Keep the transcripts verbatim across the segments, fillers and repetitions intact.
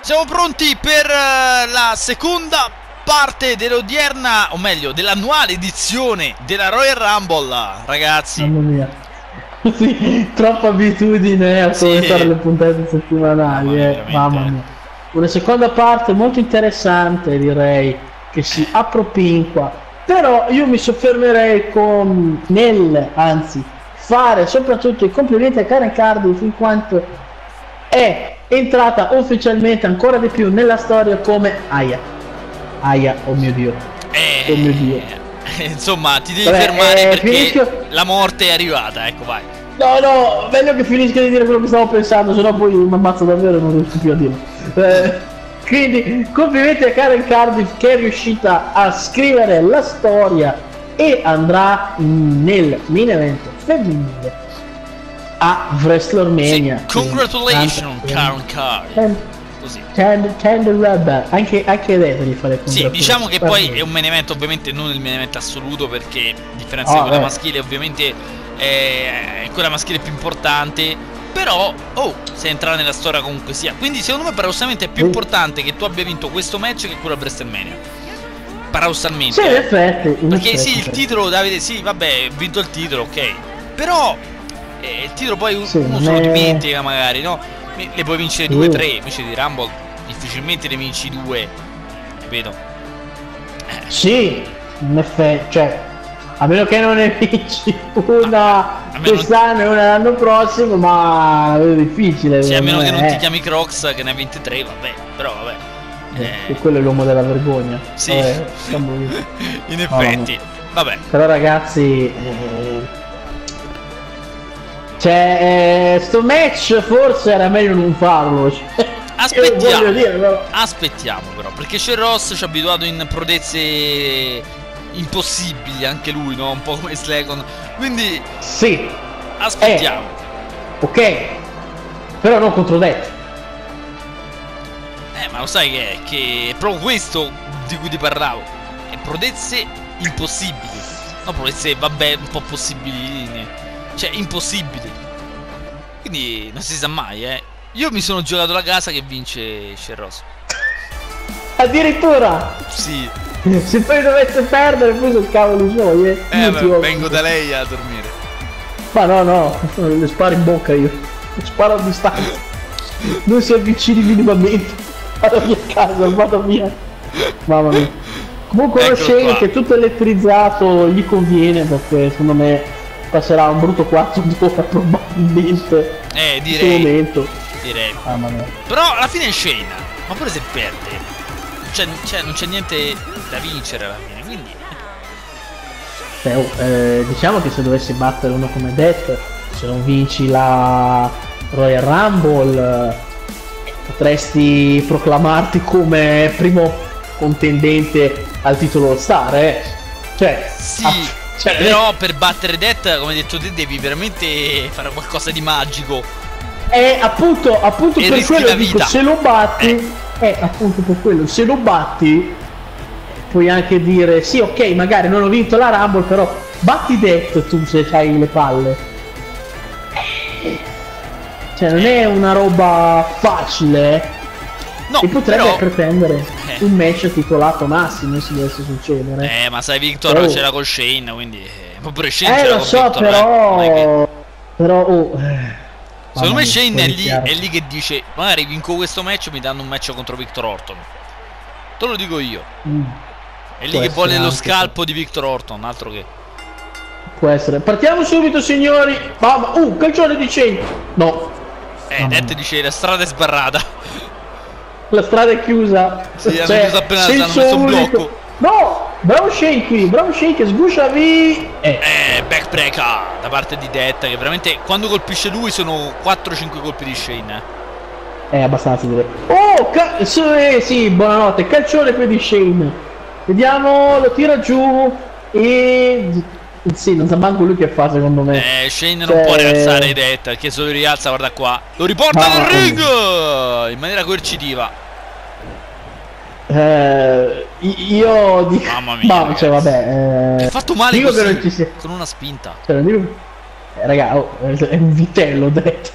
Siamo pronti per uh, la seconda parte dell'odierna, o meglio, dell'annuale edizione della Royal Rumble, ragazzi. Mamma mia. Sì, troppa abitudine a commentare sì. le puntate settimanali, Mamma eh. mia, Mamma mia. Una seconda parte molto interessante, direi, che si appropinqua. Però io mi soffermerei con nel, anzi, fare soprattutto i complimenti a Karen Cardiff, in quanto è entrata ufficialmente ancora di più nella storia come Aya. Aya, oh mio Dio. Eh, oh mio Dio. Insomma, ti devi Vabbè, fermare eh, perché finisco... la morte è arrivata, ecco, vai. No, no, meglio che finisca di dire quello che stavo pensando, sennò poi mi ammazzo davvero e non riesco più a dirlo. Eh, quindi, complimenti a Karen Cardiff che è riuscita a scrivere la storia e andrà nel main event femminile a WrestleMania. Sì, congratulations, Karen Cardiff. Così. Tender, tender rubber, anche, anche Rete gli fa le Sì, diciamo che poi è un main event, ovviamente non il main event assoluto, perché a differenza oh, di quella beh. maschile ovviamente è quella maschile più importante. Però, oh, se entra nella storia comunque sia. Quindi secondo me paradossalmente è più sì. importante che tu abbia vinto questo match che quello a WrestleMania. Paradossalmente. Sì, in effetti, in Perché effetti, sì, il titolo, Davide, sì, vabbè, ho vinto il titolo, ok. Però eh, il titolo poi sì, uno se lo è... dimentica magari, no? Le puoi vincere sì. due tre, invece di Rumble difficilmente ne vinci due, vedo. Sì, in effetti, cioè, a meno che non ne vinci una quest'anno e una l'anno prossimo, ma è difficile. Sì, a meno me. che non ti chiami Crocs, che ne ha ventitré, vabbè, però vabbè. Eh, quello è l'uomo della vergogna. Sì, vabbè, in effetti, vabbè. Però ragazzi, eh, cioè, eh, sto match forse era meglio non farlo. Cioè, aspettiamo, dire, però. aspettiamo però, perché c'è Ross ci ha abituato in prodezze impossibili, anche lui, no? Un po' come Slagon. Quindi sì, aspettiamo. Eh, ok, però non contro Death. Eh, ma lo sai che è? Che è proprio questo di cui ti parlavo. È prodezze impossibili. No, prodezze, vabbè, un po' possibili. Cioè, impossibili. Quindi non si sa mai, eh. Io mi sono giocato la casa che vince Sherros. Addirittura? Sì. Se poi dovesse perdere, poi sono cavoli suoi, eh. Eh, beh, vengo da lei a dormire. Ma no, no, le sparo in bocca io. Le sparo a distanza. Non si avvicini minimamente. Vado via a casa, vado via. Mamma mia. Comunque lo Shane che è tutto elettrizzato gli conviene, perché secondo me passerà un brutto quattro d'ora probabilmente. Eh, direi. In questo momento. Direi. Mamma mia. Però alla fine è Shane. Ma pure se perde, cioè, cioè non c'è niente da vincere alla fine, quindi. Cioè, oh, eh, diciamo che se dovessi battere uno come Death, se non vinci la Royal Rumble, eh, potresti proclamarti come primo contendente al titolo Star, eh. Cioè, sì, ah, cioè, però eh, per battere Death, come hai detto te, devi veramente fare qualcosa di magico. è appunto, appunto E per quello dico, vita. se lo batti, eh. è appunto per quello, se lo batti, puoi anche dire, sì, ok, magari non ho vinto la Rumble, però batti Death tu se hai le palle. Cioè, non è una roba facile, no, e potrebbe però... pretendere eh. un match titolato massimo se dovesse succedere. Eh, ma sai, Victor oh. c'era con Shane, quindi... Ma pure Shane Eh, c'era lo con so, Victor, però... eh. Che... Però, oh... Eh. Secondo me Shane è lì, chiaro. è lì che dice, magari vinco questo match e mi danno un match contro Victor Orton. Te lo dico io. Mm. È lì Può che vuole lo anche scalpo di Victor Orton, altro che... Può essere. Partiamo subito, signori. Mamma, uh, calcione di Shane. No. Eh, Death dice la strada è sbarrata. La strada è chiusa. Sì, hanno cioè, chiuso appena hanno senso messo un unico. blocco. No, bravo Shane qui, bravo Shane che sguscia via. Eh. Eh, backbreaker da parte di Death, che veramente quando colpisce lui sono quattro cinque colpi di Shane. Eh, È abbastanza direi. Oh, ca sì, eh, sì, buonanotte. Calcione qui di Shane. Vediamo, lo tira giù e... Sì, non sa manco lui che fa secondo me. Eh, Shane cioè... non può rialzare Death, perché se lo rialza, guarda qua, lo riporta Ma... nel ring in maniera coercitiva. Eh, io dico... Mamma mia, ma, cioè, vabbè, eh... è fatto male dico così, che non ci sia... con una spinta. Cioè, non dico... eh, raga, oh, è un vitello, Death.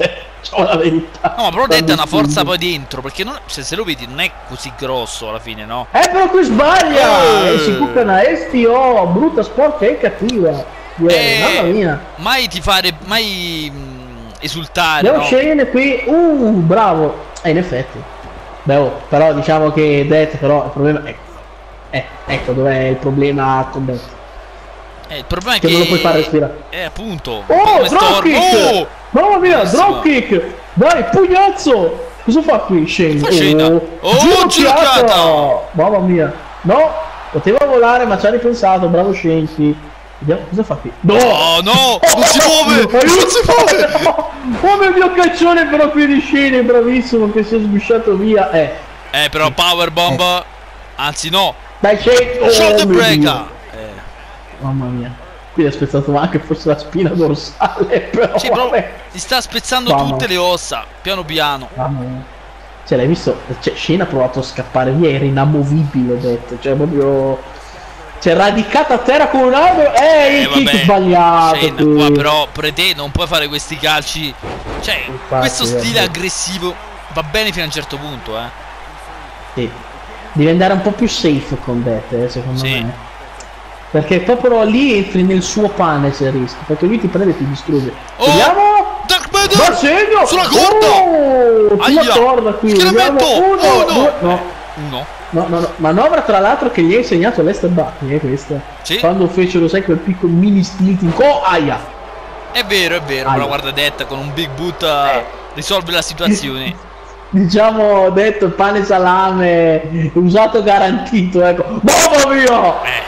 diciamo la verità. No, però Death è una forza poi dentro, perché non, se, se lo vedi non è così grosso alla fine, no? Eh, però qui sbaglia! Eh. E si cucca una S T O, brutta, sporca e cattiva. Eh, Mamma mia. Mai ti fare, mai mh, esultare, Andiamo no? scene qui. Uh, bravo. Eh, in effetti. Beh, oh, però diciamo che Death, però il problema è... Eh, ecco dov'è il problema con Death. Eh, il problema è Che che... non lo puoi fare respirare. Eh, appunto. Oh, come dropkick! Storm- Oh! Mamma mia, Bellissimo. dropkick! Dai, pugnazzo! Cosa fa qui Shane? Fa Shane? Oh, ginocchiata! ginocchiata! Mamma mia. No, poteva volare ma ci ha ripensato, bravo Shane, sì. Vediamo cosa fa qui. No! Oh, no! Non si muove! Aiuto! Non si muove! No! Oh mio Dio, caccione però qui di Shane, bravissimo che si è sbusciato via. Eh, Eh, però Powerbomb... Anzi, no! dai Shane! Oh, Shot mio breaker! Dio. Eh. Mamma mia. Qui ha spezzato anche forse la spina dorsale, però Sì, però vabbè. ti sta spezzando Mamma. tutte le ossa, piano piano. Mamma mia. Cioè, l'hai visto? Cioè, Shane ha provato a scappare via, era inamovibile, ho detto. Cioè, proprio... Cioè, radicata a terra con un albero. Eh, il kick vabbè, sbagliato. Shane, qui. qua però Prete non puoi fare questi calci. Cioè, Infatti, questo stile vabbè. aggressivo va bene fino a un certo punto, eh. Sì. Devi andare un po' più safe con Death, eh, secondo Sì. me. Perché proprio lì entri nel suo pane se rischi. Perché lui ti prende e ti distrugge. Oh! Vediamo! Dark Vader! Va segno! Sulla corda! Oh! Sulla Aia! corda qui. Schieramento! Vediamo. Uno, Uno! due, no. No. No, no, no, manovra tra l'altro che gli hai insegnato Lester Buckley, eh, questa. Sì. Quando fecero, sai, quel piccolo mini stilting. Oh, aia! È vero, è vero, Aia. però guarda Death con un big boot eh, risolve la situazione. Diciamo, detto pane salame, usato garantito, ecco. Mamma mia! Eh.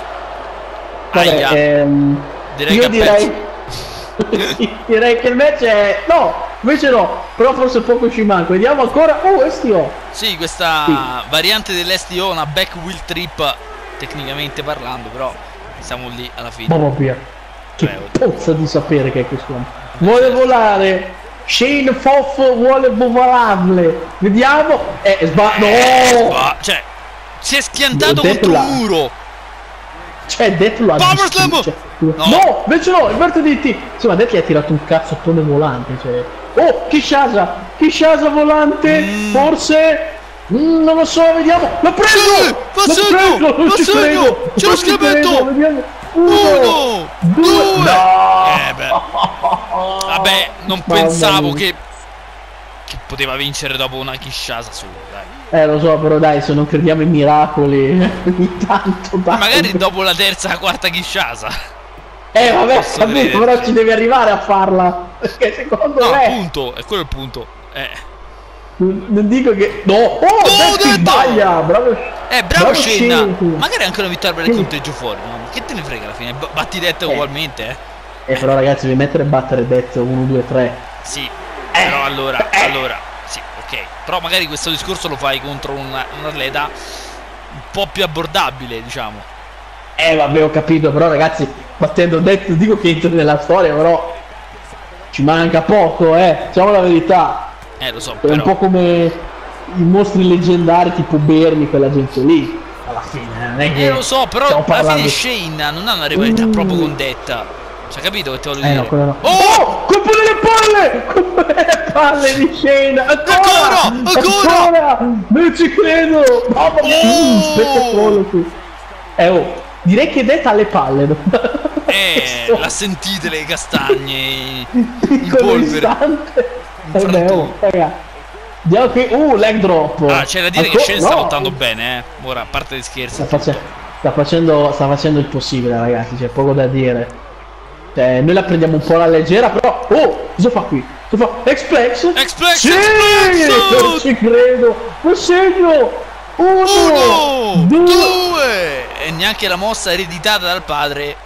Vabbè, Aia. ehm, Direi io che ha direi... Sì, direi che il match è... No, invece no, però forse poco ci manca. Vediamo ancora... Oh, S T O! Sì, questa Sì. variante dell'S T O, una back wheel trip, tecnicamente parlando, però siamo lì alla fine. Mamma mia, che Eh, pozza di sapere che è quest'uomo. Vuole volare. Shane Foff vuole volarle. Vediamo. Eh, sba... No! Ma, cioè, si è schiantato Death contro là. un muro. Cioè, Death lo ha Power distrutto, slam! cioè, No. no, invece no, Alberto D T. Sì, ma Death gli ha tirato un cazzottone volante, cioè. Oh, Kinshasa! Kinshasa volante, Mm. forse... Mm, non lo so, vediamo. L'ha preso! Sì, fa L'ha segno, preso! Non fa ci segno, credo! c'è lo Non ci schiavetto! credo, vediamo. Uno, Uno, due, due. no! Eh, beh. Vabbè, non Mamma pensavo mia. che che poteva vincere dopo una Kinshasa solo, dai. Eh, lo so, però dai, se non crediamo in miracoli, ogni tanto dai. Magari dopo la terza, la quarta Kinshasa. Eh, vabbè, Posso capito, crederci. però ci devi arrivare a farla. Perché secondo No, me... appunto, è quello il punto. Eh, Non non dico che... No! Oh, Oh, Death detto! sbaglia! Bravo! eh bravo Shane. Shane. Magari anche una vittoria per il Sì. conteggio fuori, no? Che te ne frega alla fine? B- batti Death Eh. ugualmente, eh. Eh, però ragazzi, devi mettere e battere Death uno, due, tre. Sì, Eh. però allora, Eh. allora, sì, ok. Però magari questo discorso lo fai contro un, un atleta un po' più abbordabile, diciamo. Eh, vabbè, ho capito, però ragazzi, battendo Death, dico che entri nella storia, però... Ci manca poco, eh, diciamo la verità. Eh, lo so, È un però. po' come i mostri leggendari tipo Bernie, quella gente lì. Alla fine, non è che... Eh, lo so, però stiamo alla parlando- fine Shane non ha una rivalità Mm. proprio con Death. Cioè, capito che te voglio Eh dire? no, quello no. Oh! Oh! Colpo delle palle! Colpo delle palle di Shane! Ancora! Ancora! Ancora! Non ci credo! Mamma mia! Oh! Mm, spettacolo qui. Eh oh, direi che Death ha le palle. Eh, la sentite le castagne in Piccolo polvere. istante. In Eh beh, oh, raga. Andiamo qui. Uh, leg drop. Ah, c'è da dire che Ancora- Shane sta no. lottando bene, eh. Ora, a parte gli scherzi. Sta, face- sta facendo, sta facendo il possibile, ragazzi, c'è poco da dire. Cioè, noi la prendiamo un po' alla leggera, però... Oh, cosa fa qui? Cosa fa? Explex? Explex, Sì! Explex! Non ci credo! Lo segno! Uno! Uno, Due! due, e neanche la mossa ereditata dal padre.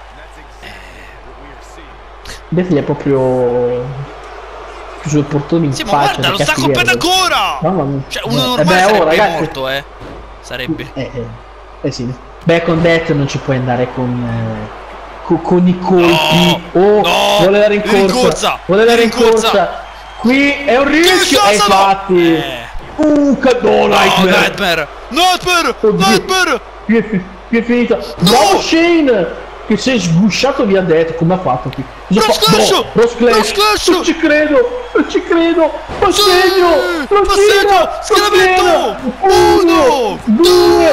Death gli è proprio... chiuso il portone in Sì, ma faccia. guarda, da lo sta cattiveria. colpendo ancora! Mamma mia. Cioè, uno Eh, normale beh, oh, sarebbe ragazzi. morto, eh. Sarebbe. Eh, eh, eh sì. Beh, con Death non ci puoi andare con... eh, co- con i colpi. No, oh, no, vuole andare in corsa. rincorsa, Vuole andare in rincorsa. corsa. Qui è un rischio. Che E cosa no? infatti. Eh. Uh, che... No, No, Nightmare. Nightmare! Nightmare! Oddio. Nightmare! Qui è, fi- qui è finita. Bravo Shane. che si è sgusciato via detto. Come ha fatto qui? Cross Clash! No, Cross Clash! Clash! Non ci credo! Non ci credo! Lo segno! Lo tira! Schiaramento! Uno! Due!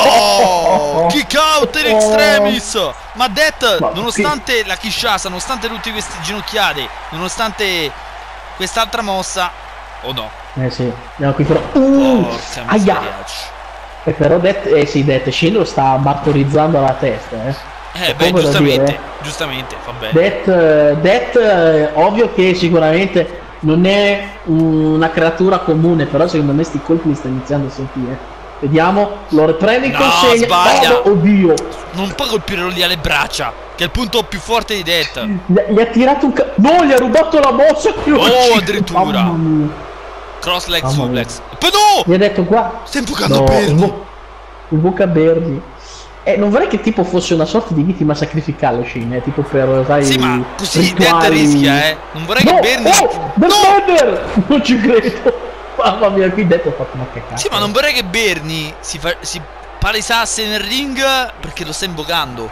No! Kick out in extremis! Ma Det, Ma nonostante la Kinshasa, nonostante tutte queste ginocchiate, nonostante quest'altra mossa... Oh no! Eh sì, andiamo qui però... Uh, Porca aia! miseriaccia. E però Det, eh sì, Det, Shin lo sta martorizzando alla testa, eh. Eh beh, Come da giustamente, dire. giustamente, va bene. Det, Det, eh, ovvio che sicuramente non è una creatura comune, però secondo me sti colpi li sta iniziando a sentire. Vediamo, lo riprende in No, consegna. sbaglia. Oh, oddio! Non puoi colpirlo lì alle braccia, che è il punto più forte di Det. Gli, gli ha tirato un ca... No, gli ha rubato la mossa. Oh, addirittura. Mamma mia. Cross leg Mamma suplex. Poi no! Gli ha detto qua. Stai infuocando No, Bernie. invo- invoca Bernie. Eh, non vorrei che tipo fosse una sorta di vittima sacrificale Shin, eh, tipo per, sai, Sì, ma così Det rituali. rischia, eh. Non vorrei No, che Bernie... oh, The Thunder! Non ci credo. Mamma mia, qui detto ho fatto una cacata. Sì, ma non vorrei che Bernie si, fa... si palesasse nel ring perché lo sta invocando.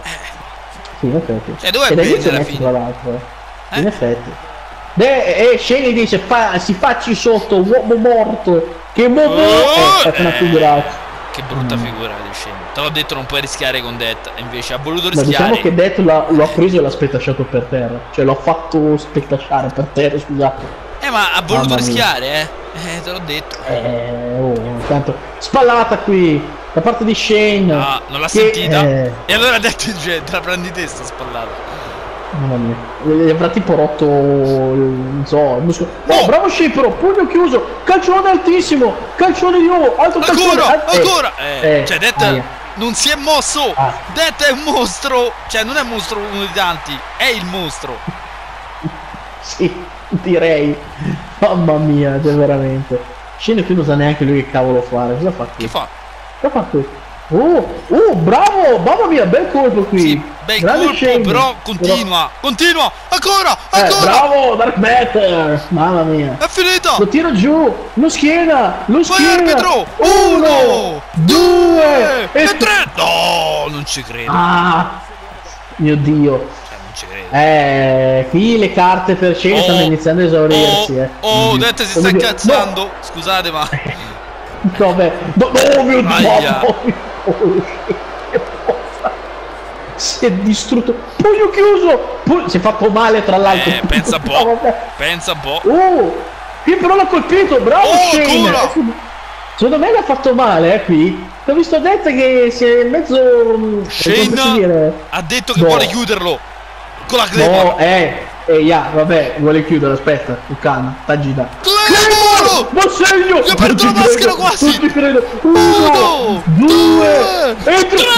Sì, in effetti. Cioè, dov'è E da Bernie inizio alla neanche, fine? tra l'altro, eh. Eh? In effetti. E eh, Shane dice fa, si facci sotto, uomo morto. Che mo Oh, eh, è una eh. figuraccia. Che brutta Mm. figura di scena. Te l'ho detto, non puoi rischiare con Det. E invece ha voluto Ma rischiare. diciamo che Det l'ha- lo ha preso e l'ha spettasciato per terra. Cioè l'ho fatto spettasciare per terra, scusate. Eh, ma ha voluto Mamma mia. rischiare, eh. Eh, te l'ho detto. Eh, oh, intanto spallata qui da parte di Shane. Ah, non l'ha che, sentita. eh, E allora ha detto, cioè, te la prendi te sta spallata. Mamma mia, gli avrà tipo rotto il non so, il muscolo. No, Oh! bravo Shane però, pugno chiuso, calcione altissimo, calcione di nuovo, altro calcione. Ancora, ah, eh, ancora. Eh, eh, cioè, Det aia. non si è mosso. Ah. Det è un mostro. Cioè, non è un mostro uno di tanti. È il mostro. Sì, direi. Mamma mia, cioè veramente. Shane qui non sa neanche lui che cavolo fare, cosa fa qui? Che fa? Cosa fa qui? Oh, oh, bravo, mamma mia, bel colpo qui. Sì, bel Grande colpo, Shane. però continua. Continua. Ancora, Eh, ancora. bravo Dark Matter, mamma mia. È finita. Lo tiro giù, lo schiena, lo Vai schiena. arbitro. Uno, due e e tre. No, non ci credo. Ah, mio Dio. Cioè, non ci credo. Eh, qui le carte per Shane Oh, stanno iniziando a esaurirsi, Oh, eh. oh, Mm. Det si Come sta dire- incazzando. Scusate, ma... No, vabbè. No, no, mio Dio. Aia. Oh, mio Dio. Che cosa? Si è distrutto. Pugno chiuso. Pu- si è fatto male tra l'altro. Eh, pensa un No, po'. vabbè. Pensa un po'. Oh, qui però l'ha colpito, bravo Oh, Shane. ancora. Eh, secondo me l'ha fatto male, eh, qui. Ho visto Det che si è mezzo... come posso Shane dire? ha detto che No. vuole chiuderlo con la Claymore. No, eh, eh, yeah, vabbè, vuole chiudere, aspetta, tu calma, taggi da. Claymore! Ma segno! Gli ha aperto Non la ci maschera credo, quasi! Non ci credo! Uno, Uno, due, due, e tre!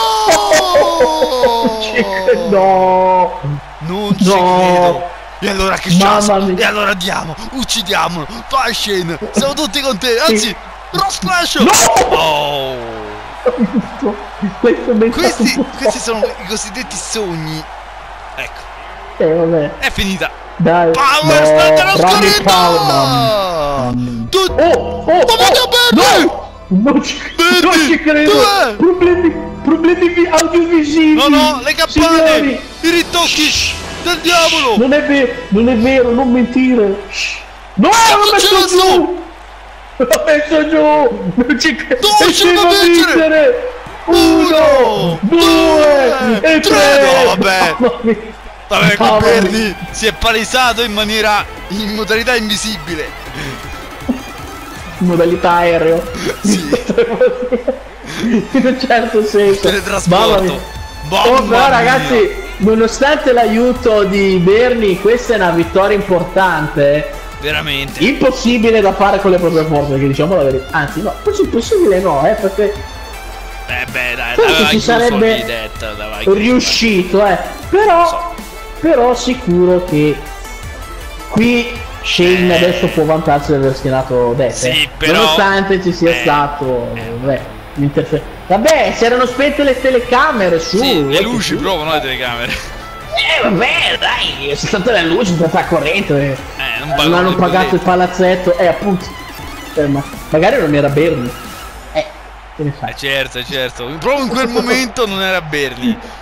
No! Non ci credo! No! Non ci No. credo. E allora che Mamma chance? mia. E allora andiamo, uccidiamolo. Vai Shane, siamo tutti con te. Anzi, Ross Splash. No! Oh. Questo è Questi, stato un po' questi sono i cosiddetti sogni. Ecco, Eh, vabbè. è finita. Dai. Power no, stante la Randy scorretta! Power, mamma mia. Tu... Oh, oh, Ma oh, vado bene! no! Non ci, Bernie, non ci credo! dov'è? Problemi, problemi vi- audiovisivi! No, no, le campane, Signori, i ritocchi del diavolo. non è vero, non è vero, non mentire! No, l'ho messo successo? giù! L'ho messo giù! Non ci credo! Non E ce la devo vincere! vincere! Uno, due e tre. tre! No, vabbè. Mamma mia. Vabbè, con Mamma mia. Bernie si è palesato in maniera, in modalità invisibile. In modalità aereo. Sì. In un certo senso. Mamma mia. Teletrasporto. Mamma Oh, però mia. ragazzi, nonostante l'aiuto di Bernie, questa è una vittoria importante. eh. Veramente. Impossibile da fare con le proprie forze, perché diciamo la verità. Anzi, no, forse impossibile no, eh, perché Eh beh, dai, Forse l'aveva ci chiuso sarebbe lì, Det, l'aveva chiuso. riuscito, eh. Però, però sicuro che qui Shane Eh. adesso può vantarsi di aver schierato Det. Sì, eh. però- Nonostante ci sia eh. stato, Eh. vabbè, l'interfe- Vabbè, si erano spente le telecamere su. Sì, le eh, luci su. proprio, no le telecamere. Eh, vabbè, dai, sono state le luci, sono stata la corrente. Eh. Eh, non Non pagano hanno le pagato il bollette. palazzetto, eh, appunto. Eh, ma magari non era Bernie. Eh, che ne Eh sai? certo, certo. Proprio in quel momento non era Bernie. Eh,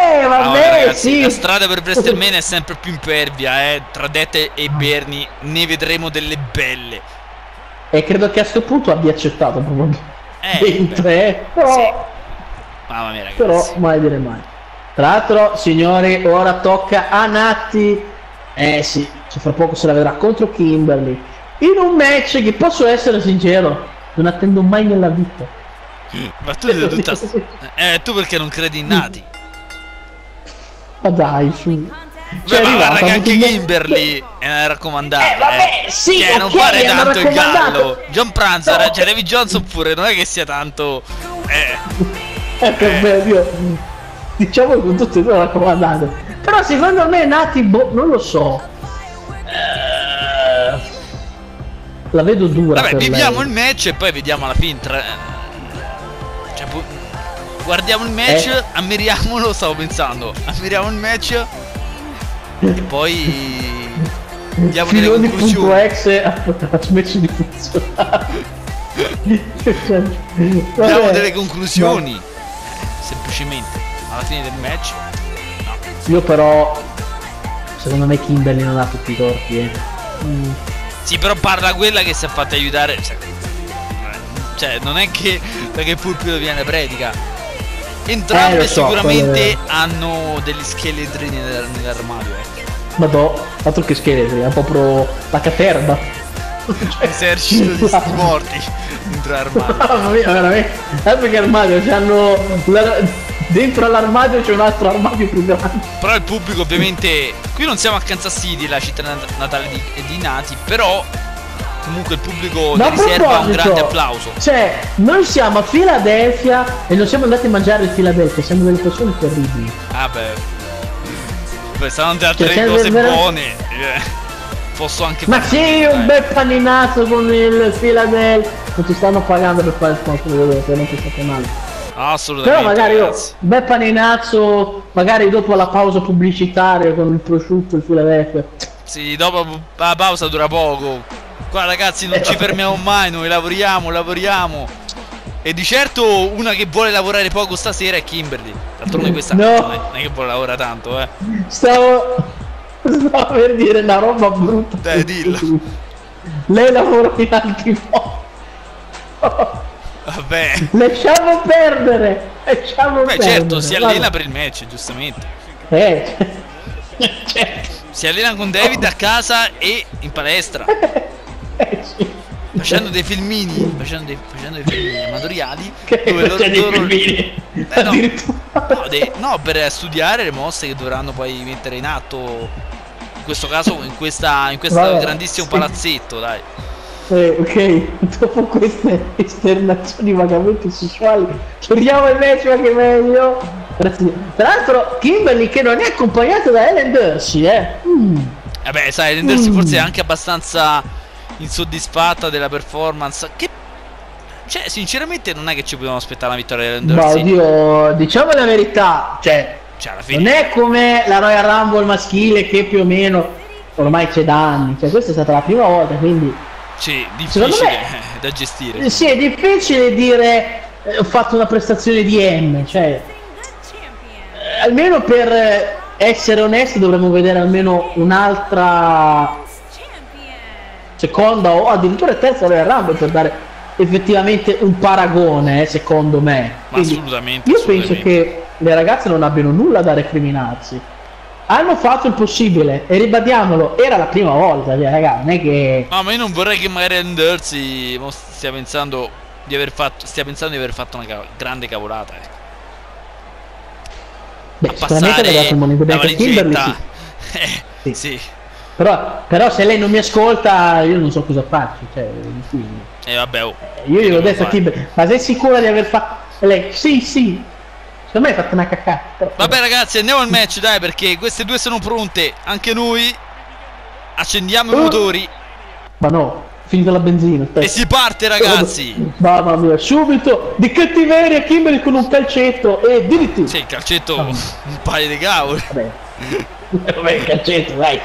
Eh, vabbè, allora, ragazzi, sì. la strada per WrestleMania è sempre più impervia, eh. Tra Dete e Bernie ne vedremo delle belle. E credo che a questo punto abbia accettato proprio Eh, dentro, eh. Però, sì. Mamma mia, ragazzi. però mai dire mai. Tra l'altro, signori, ora tocca a Natti. Eh sì, cioè, fra poco se la vedrà contro Kimberly. In un match che, posso essere sincero, non attendo mai nella vita. Ma tu, tutta... eh, tu perché non credi in Nati? Ma dai, su. Beh, ma guarda che anche me... Kimberly è una raccomandata. Eh, vabbè, sì, cioè, okay, non fare tanto il raccomandato. gallo. John Pranzer, No. cioè Davy Johnson pure, non è che sia tanto... Eh, Eh, per me, Dio. Diciamo con tutte e due raccomandate. Però secondo me Nati, boh, non lo so. Eh, la vedo dura. vabbè, per viviamo lei. il match e poi vediamo alla fine. Tra... Cioè, pu- guardiamo il match, Eh. ammiriamolo, stavo pensando. Ammiriamo il match e poi diamo delle Filoni punto conclusioni. exe ha smesso di funzionare. Diamo Vabbè. delle conclusioni. Semplicemente alla fine del match. Io però, secondo me Kimberly non ha tutti i torti, eh. Mm. Sì, però parla quella che si è fatta aiutare. Cioè, cioè non è che perché il pulpito viene predica. Entrambe Eh, lo so, sicuramente quelle- hanno degli scheletri nell- nell'armadio, eh. Madò, altro che scheletri, è proprio la caterba. Esercito di sti morti dentro l'armadio. Mamma mia, veramente. Eh, perché armadio c'hanno. la- Dentro all'armadio c'è un altro armadio più grande. Però il pubblico ovviamente. Qui non siamo a Kansas City, la città nat- natale di, di Nati. Però comunque il pubblico Ma ne a riserva un proposito, grande applauso. Cioè, noi siamo a Filadelfia e non siamo andati a mangiare in Filadelfia, siamo delle persone terribili. Ah beh. Beh, stanno tante altre Cioè, cose vera- buone. eh, Posso anche Ma farlo, sì, un eh. bel paninato con il Philadelphia. Non ti stanno pagando per fare il sponsor, se non pensate male. Assolutamente. Però magari io, ragazzi. un bel paninazzo, magari dopo la pausa pubblicitaria con il prosciutto e il Philadelphia. Sì, dopo la pausa dura poco. Qua ragazzi non Eh, ci vabbè. fermiamo mai, noi lavoriamo, lavoriamo. E di certo una che vuole lavorare poco stasera è Kimberly. D'altronde questa No. non, è, non è che vuole lavorare tanto, eh. Stavo, stavo per dire una roba brutta. Dai, dillo. Lei lavora in altri modo. Vabbè. Lasciamo perdere. Lasciamo Beh perdere. certo, si allena Vabbè. per il match, giustamente. Eh, cioè, Si allena con David a casa e in palestra. eh, sì. Facendo dei filmini. Facendo dei, facendo dei filmini amatoriali. Che dove loro- c'è dei loro- filmini. Eh, no. Addirittura. No, de- no, per studiare le mosse che dovranno poi mettere in atto. In questo caso, in questa, in questo Vabbè, grandissimo sì. palazzetto, dai. Eh, ok, dopo queste esternazioni vagamente sessuali, chiudiamo il match ma che meglio. Grazie. Tra l'altro, Kimberly che non è accompagnata da Ellen Dorsey, eh. Mm. Vabbè, sai, rendersi Mm. forse è anche abbastanza insoddisfatta della performance. Che, cioè, sinceramente, non è che ci potevamo aspettare una vittoria di Ma Dorsey. oddio, diciamo la verità, cioè, Cioè, alla non fine. è come la Royal Rumble maschile che più o meno ormai c'è da anni, cioè questa è stata la prima volta, quindi Sì, Secondo difficile me- eh, da gestire. sì, è difficile dire eh, ho fatto una prestazione di M, cioè eh, almeno per eh, essere onesti dovremmo vedere almeno un'altra seconda o addirittura terza Royal Rumble per dare effettivamente un paragone, eh, secondo me. Ma Quindi assolutamente. io assolutamente. penso che le ragazze non abbiano nulla da recriminarsi. Hanno fatto il possibile e ribadiamolo, era la prima volta, cioè, raga, non è che No, ma io non vorrei che magari Andersi stia pensando di aver fatto. Stia pensando di aver fatto una ca- grande cavolata. Ecco. beh, A sicuramente passare aveva dato il money in the la bank a Kimberly, valigetta. sì. Eh, Sì. sì. Però, però se lei non mi ascolta io non so cosa faccio, cioè, quindi, E vabbè, oh. io che gliel'ho devo detto a fare? Kimberly, ma sei sicura di aver fatto? E lei, sì, sì, secondo me hai fatto una cacata. però- Vabbè ragazzi, andiamo al match, dai, perché queste due sono pronte. Anche noi. Accendiamo i Uh. motori Ma no, finita la benzina, aspetta. e si parte, ragazzi. Mamma mia, subito di cattiveria Kimberly con un calcetto e D D T. Sì, il calcetto, Ah. un paio di cavoli. Vabbè, vabbè, il calcetto, dai.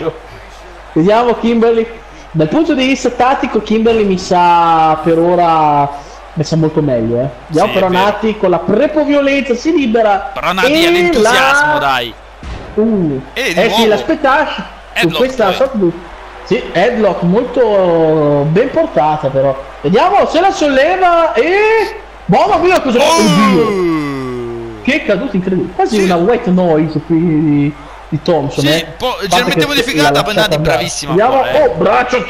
Vediamo Kimberly. Dal punto di vista tattico Kimberly mi sa per ora messa molto meglio, eh. Vediamo Sì, però è vero. Nati con la prepoviolenza si libera. Però Nati e ha l'entusiasmo, la... dai. Uh, E di eh sì, nuovo. l'aspettaci su Headlock, questa poi. shot. Sì, headlock molto ben portata però. Vediamo se la solleva e... Mamma mia cosa... Oddio! Oh! Che caduta incredibile. Quasi Sì. una white noise qui di, di Thompson, Sì, eh. un po' A parte leggermente che modificata, l'ha poi lasciata Nati andare. bravissima Vediamo, qua, eh. oh, braccio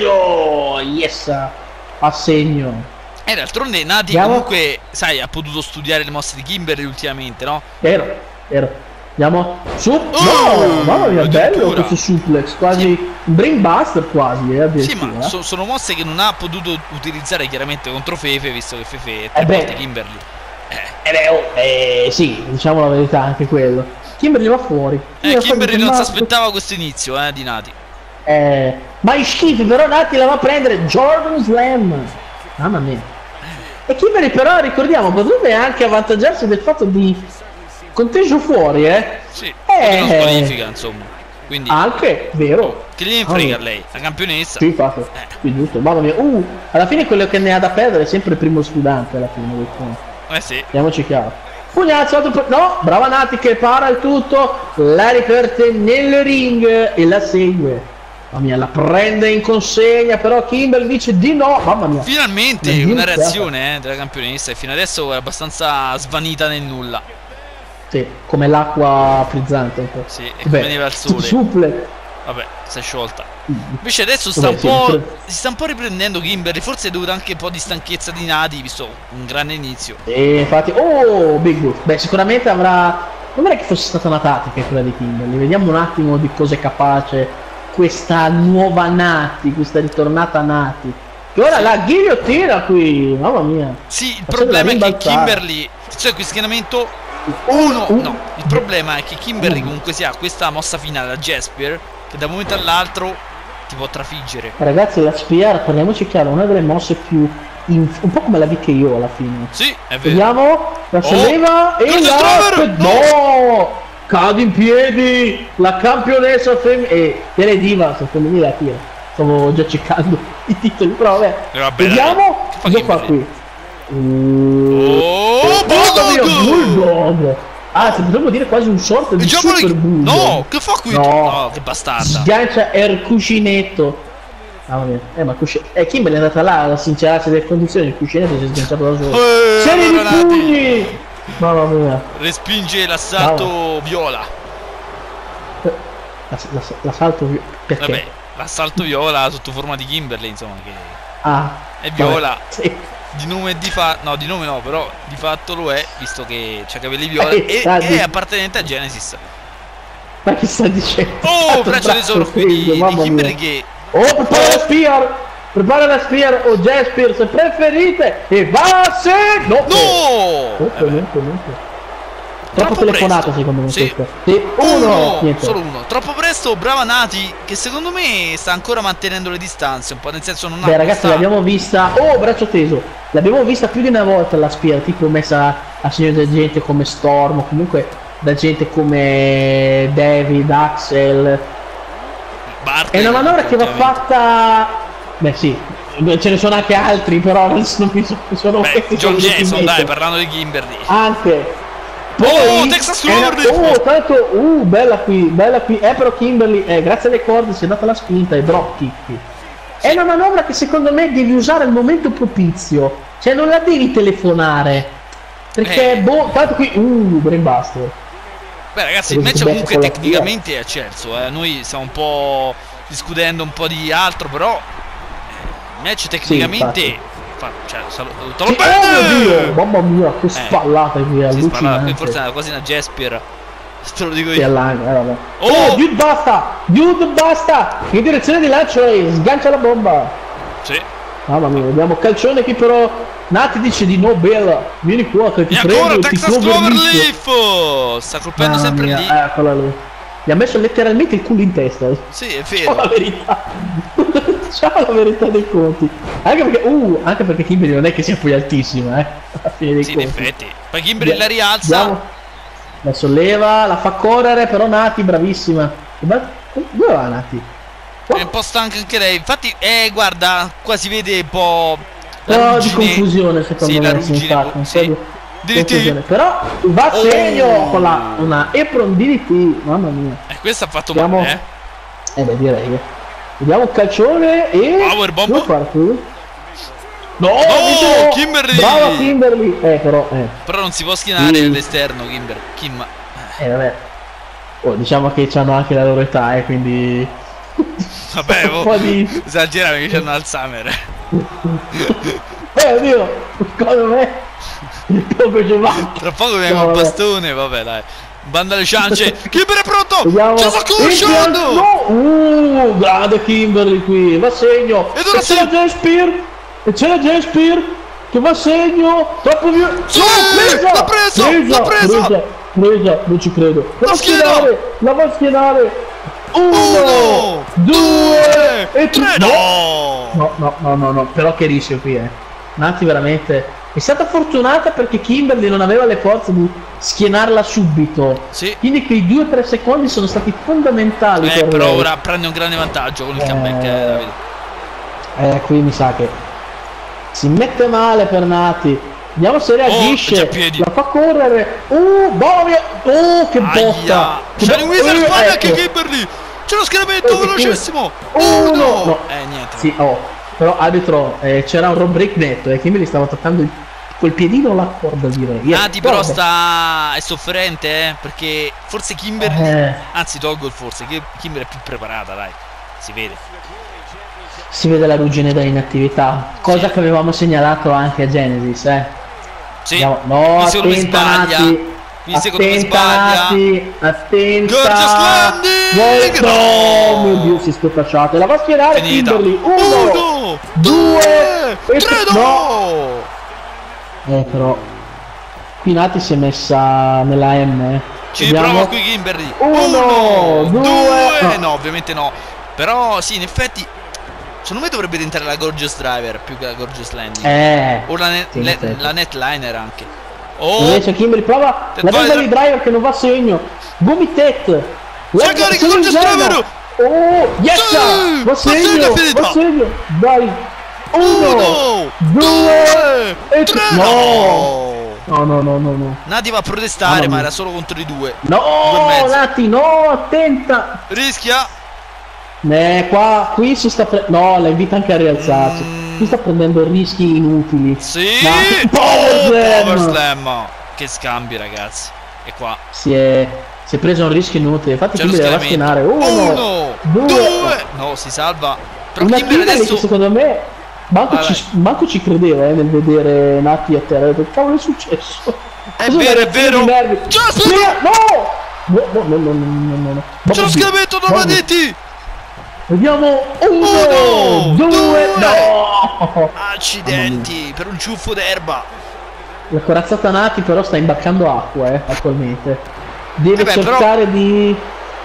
teso! Yes! A segno. E d'altronde Nati Andiamo. comunque, sai, ha potuto studiare le mosse di Kimberly ultimamente, no? Vero, vero. Andiamo su. Oh, No, mamma mia, bello addirittura. questo suplex, quasi un brainbuster quasi, eh, Sì, addirittura. ma so- sono mosse che non ha potuto utilizzare chiaramente contro Fefe, visto che Fefe è tre Eh beh. volte Kimberly. Eh beh, oh, eh, sì, diciamo la verità anche quello. Kimberly va fuori. Eh, va Kimberly fuori non si con Nati. aspettava questo inizio, eh, di Nati. Eh, ma i schifi però Nati la va a prendere Jordan Slam. Mamma mia. E Kimberly però ricordiamo potrebbe anche avvantaggiarsi del fatto di conteggio fuori, eh. Sì, Eh. non squalifica, insomma. Quindi, Anche, vero. che gliene Ah, frega a sì. lei, la campionessa. Sì, fatto. Eh. Sì, giusto. Mamma mia. Uh, alla fine quello che ne ha da perdere è sempre il primo sfidante alla fine del conto. Eh sì. Andiamoci chiaro. Pugnazzo, altro per... no, brava Nati che para il tutto, la riperte nel ring e la segue. Mamma mia, la prende in consegna, però Kimberly dice di no, mamma mia. Finalmente Una una ghiottata. reazione eh, della campionessa e fino adesso era abbastanza svanita nel nulla. Sì, come l'acqua frizzante un po'. Sì, e Beh, come veniva il sole. Supple. Vabbè, si è sciolta. Invece adesso sta Vabbè, un sì, po'. sì. Si sta un po' riprendendo Kimberly. Forse è dovuta anche un po' di stanchezza di Nati, visto un grande inizio. E infatti, oh, Big Boot. Beh, sicuramente avrà... Non è che fosse stata una tattica quella di Kimberly. Vediamo un attimo di cosa è capace questa nuova Nati, questa ritornata Nati. Che ora la ghigliottina qui, mamma mia. Sì, il Facendo problema la è che rimbalzare. Kimberly. Cioè, qui schieramento. Uno. Uh, No, il problema è che Kimberly uh. comunque si ha questa mossa finale da Jasper. Che da un momento all'altro ti può trafiggere. Ragazzi, la Spear, parliamoci chiaro, una delle mosse più... in- un po' come la V K O alla fine. Sì, è vero. Vediamo, la solleva e Golden la... Stroller! No! Cade in piedi la campionessa femminile e delle diva femminile a tiro. Stavo già cercando i titoli, però vabbè. Eh, vabbè, Vediamo che fa cosa fa Kimberly? qui. Uh, Oh, mamma mia, Bulldog! Bulldog! Ah, se potremmo dire quasi un sorta di E già super poi- Bulldog. No, che fa qui? No. No, che bastarda. Sgancia il cuscinetto. Mamma mia. Eh, ma cusci... Eh, Kimberly è andata là a sincerarsi delle condizioni, il cuscinetto si è sganciato da solo. Eh, Serie di allora, Nati. pugni! Mamma mia. Respinge l'assalto viola. La- la- L'assalto vi- perché? Vabbè, l'assalto viola sotto forma di Kimberly, insomma, che Ah, è viola. vabbè, sì. Di nome e di fatto. No, di nome no, però di fatto lo è, visto che c'ha capelli viola Eh, e sta è di- appartenente a Genesis. Ma che sta dicendo? Oh, Tanto braccio braccio tesoro qui di, teso, di mamma Kimberly mia. che. Oh, prepara la Spear! Prepara la Spear o Jasper se preferite e va se... No! No! Niente, Vabbè. niente, niente. Troppo Troppo telefonata presto. secondo me Sì. questa. Sì, uno, Uno, niente. solo uno. Troppo presto, brava Nati, che secondo me sta ancora mantenendo le distanze, un po' nel senso non ha Beh ragazzi, questa- l'abbiamo vista... Oh, braccio teso! L'abbiamo vista più di una volta la Spear, tipo messa a segno da gente come Storm, o comunque da gente come David, Axel. Barkley, È una manovra che va ultimamente. fatta... Beh sì, ce ne sono anche altri, però adesso non mi so- sono... Beh, questi John sono Jason, in dai, mente. parlando di Kimberly. Anche... Oh, Texas è una- Clover! Oh, tanto... Uh, bella qui, bella qui. Eh, però Kimberly, eh, grazie alle corde si è data la spinta e drop kick. È una manovra che secondo me devi usare al momento propizio. Cioè non la devi telefonare. Perché, Eh. boh, tanto qui... Uh, brainbuster. Beh ragazzi, il Così match ti comunque becco con la tecnicamente è acceso, eh. Noi stiamo un po' discutendo un po' di altro, però eh, il match tecnicamente infatti. fa, cioè, saluto Sì, oh mio Dio, mamma mia, che spallata qui, si spara, allucinante. forse era quasi una Jasper. Te lo dico Sì, io. all'angolo, eh, vabbè. Oh! Oh, Dude basta! Dude basta! In direzione di lancio e sgancia la bomba. Sì. Mamma mia, vediamo calcione qui però Nati dice di no, bella, vieni qua che ti E prendo ancora e ti Texas cover Cloverleaf! Sta colpendo Mamma sempre mia, lì. eccola lì. Gli ha messo letteralmente il culo in testa. Sì, è Diciamo la vero. verità. Diciamo la verità dei conti. Anche perché, uh, anche perché Kimberly non è che sia poi altissima, eh. Alla fine dei Sì, in conti. effetti. Poi Kimberly la rialza. Andiamo. La solleva, la fa correre, però Nati bravissima. Ma dove va Nati? È un po' stanca anche lei. Infatti, eh, guarda, qua si vede un po' La Un po' di ruggine- confusione secondo sì, me, la sì, ruggine, infatti, un po' sì. di D D T. confusione. Però va a Oh. segno con la, una Epron D D T, mamma mia. Eh, questo ha fatto Vediamo- male, eh. Eh beh, direi che. Vediamo un calcione e... Powerbomb. Dove parti? No, No, dicevo- Kimberly! Brava Kimberly! Eh, però, eh. Però non si può schienare Sì. all'esterno, Kimber. Kim. Eh, vabbè. Oh, diciamo che hanno anche la loro età, eh, quindi... Vabbè, un po' di... esagera perché c'hanno Alzheimer. Eh, oddio! Secondo me... Poco ci manca. Tra poco viene No, un vabbè. bastone, vabbè, dai. Banda alle ciance. Kimber è pronto! Vediamo... Ce la sta Inter- conoscendo! No! Uh, grande Kimberly qui, va a segno! Ed ora E c'è la sì. Jane Spear! E c'è la Jane Spear! Che va a segno! Troppo via! Sì, No, l'ha presa, Presa! l'ha presa. Presa! Presa! Non ci credo! La va a schiena. schienare! La va a schienare! Uno! Uno, Due! E tre, no! no! No, no, no, no, no, però che rischio qui, eh. Nati veramente... È stata fortunata perché Kimberly non aveva le forze di schienarla subito. Sì. Quindi quei due tre secondi sono stati fondamentali Eh, per però lei. ora prende un grande vantaggio con il Eh. comeback, eh, Davide. Eh, qui mi sa che si mette male per Nati. Vediamo se reagisce. c'ha piedi. La fa correre. Uh, boia. Uh, che botta. Aia! Che Shining bo- Wizard eh, sbaglia ecco. anche Kimberly! C'è lo schieramento Eh, velocissimo! Uno! Uno! No. Eh, niente. Sì, oh. Però arbitro, eh, c'era un roll break netto e Kimberly stava toccando il, col piedino la corda, direi. Nati però Vabbè. sta... è sofferente, eh, perché forse Kimberly... Eh. Anzi, tolgo il forse, che Kimberly è più preparata, dai. Si vede. Si vede la ruggine da inattività, cosa che avevamo segnalato anche a Genesis, eh. Sì. Andiamo- No, Qui secondo me attenta sbaglia. Nati, Qui secondo me attenta sbaglia. Nati, attenta. Gorgeous landing! Gol- No! Oh mio Dio, si è speffacciata. La va a schierare Finita. Kimberly. Uno, Uno, due, due, e tre, tre- no! Eh però, qui Nati si è messa nella M, eh. Ci Vediamo. riprova qui Kimberly. Uno, due, no. no, ovviamente no. Però sì, in effetti secondo me dovrebbe diventare la Gorgeous Driver più che la Gorgeous Landing. Eh. O la, net, sì, in le- effetti. la Netliner anche. Oh, Invece Kimberly prova Ted la benda Driver. di driver che non va a segno. Gomitet. C'è carica, Gorgeous Driver. Oh, yes! Sì, Va a va segno, segno, finita. va a segno. Dai. Uno, uno, due, e tre, tre. no! No, no, no, no, no. Nati va a protestare, Mamma ma mia. era solo contro i due. No, Due e mezzo. Nati, no, attenta. Rischia. Eh, qua, qui si sta pre- no, la invita anche a rialzarsi. Mm. Qui sta prendendo rischi inutili. Sì. Nati, Oh, power Power slam. slam. Che scambi, ragazzi. E qua. Si è, si è preso un rischio inutile. Infatti C'è lo Kimberly deve schienare. Uno, Uno, due. due. No, si salva. Però Una Kimberly Kimberly adesso che secondo me manco, Vai, ci, manco ci credeva eh, nel vedere Nati a terra. Che cavolo è successo? È Cos'è vero, una è vero. reazione di nervi? C'è lo Sì, no! No, no, no, no, no, no, no, no. c'è lo Vabbè, schieramento da vabbè. Manetti. Vediamo uno, Uno, due, due. no! Accidenti per un ciuffo d'erba. La corazzata Nati però sta imbaccando acqua eh, attualmente. Deve Eh beh, però- cercare di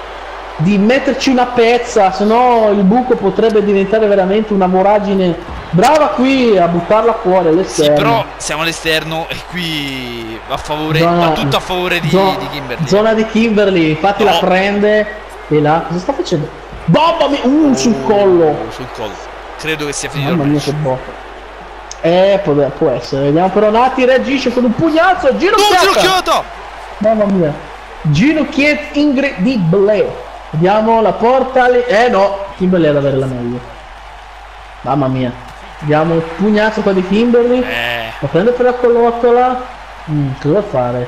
di metterci una pezza, se no il buco potrebbe diventare veramente una voragine. Brava qui a buttarla fuori Sì, all'esterno. però siamo all'esterno e qui va a favore, Zona- va tutto a favore di, zo- di Kimberly. Zona di Kimberly, infatti No. la prende e là. Cosa sta facendo? Bomba mia! Uh, sul collo! Oh, sul collo. Credo che sia finito il Mamma mia match. che botta. Eh, può, può essere. Vediamo però Nati reagisce con un pugnazzo. Non Ginocchiata! ginocchiata! Mamma mia. Ginocchiet incredibile. Vediamo la porta lì. Eh no, Kimberly è ad avere la meglio. Mamma mia. Vediamo il pugnazzo qua di Kimberly. Eh, La prende per la collottola. Mm, cosa fare?